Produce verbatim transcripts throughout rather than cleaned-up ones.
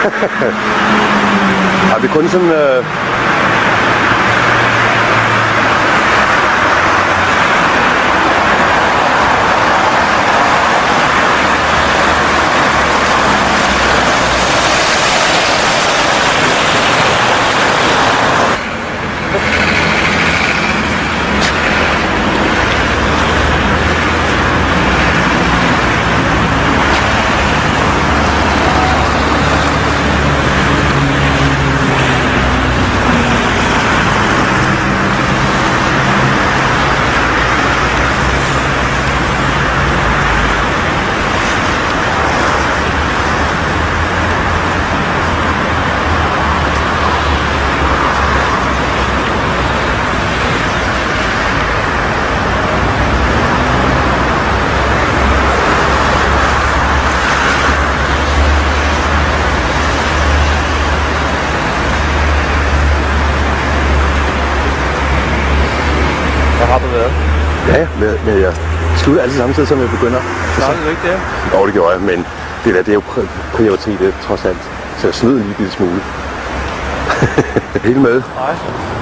Har vi kun sådan... Øh Har du været? Ja, men, men jeg slutter altid samtidig, som jeg begynder. Startede du ikke det? Jo, det gjorde jeg, men det der, det er jo prioritet, det, trods alt. Så jeg snød lige en smule. Helt med? Nej.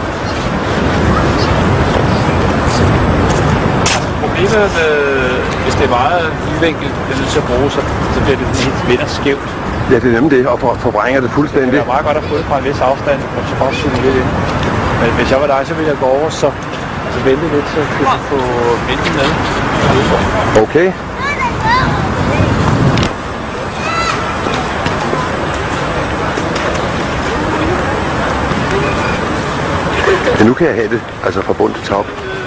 Problemet med, hvis det er meget nyvinkelt, det er nødt til at bruge, så, så bliver det helt vinder skævt. Ja, det er nemlig det, og for, forvrænger det fuldstændig. Det er meget godt at få det fra en vis afstand, og så bare suge lidt ind. Men hvis jeg var dig, så ville jeg gå over, så Så vente lidt, så kan du få vinden med. Okay. Men nu kan jeg have det, altså fra bund til top.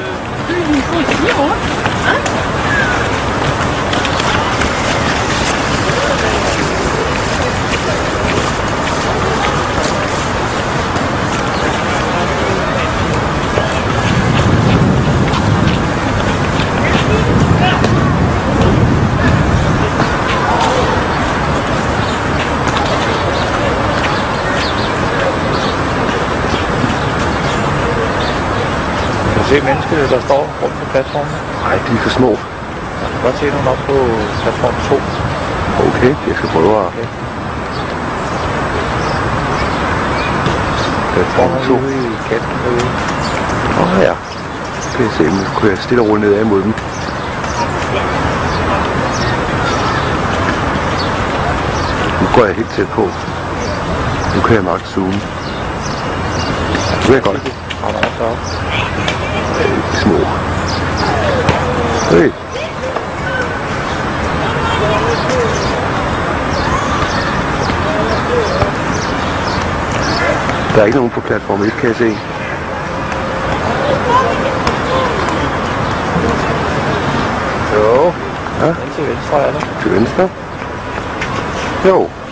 Se mennesker, der står rundt på platformen. Nej, de er for små. Jeg kan godt se nogen op på platform to. Okay, jeg skal prøve at... Okay. Platform to. I kanten derude. Åh oh, ja. Så kan jeg se, nu kunne jeg stille og roligt nedad imod dem. Nu går jeg helt tæt på. Nu kan jeg nok zoome. Nu er jeg godt. Har du også op? De små. Hey. Der er ikke nogen på platform et, kan jeg se. Jo. Ja? Den til venstre er der. Til venstre? Jo.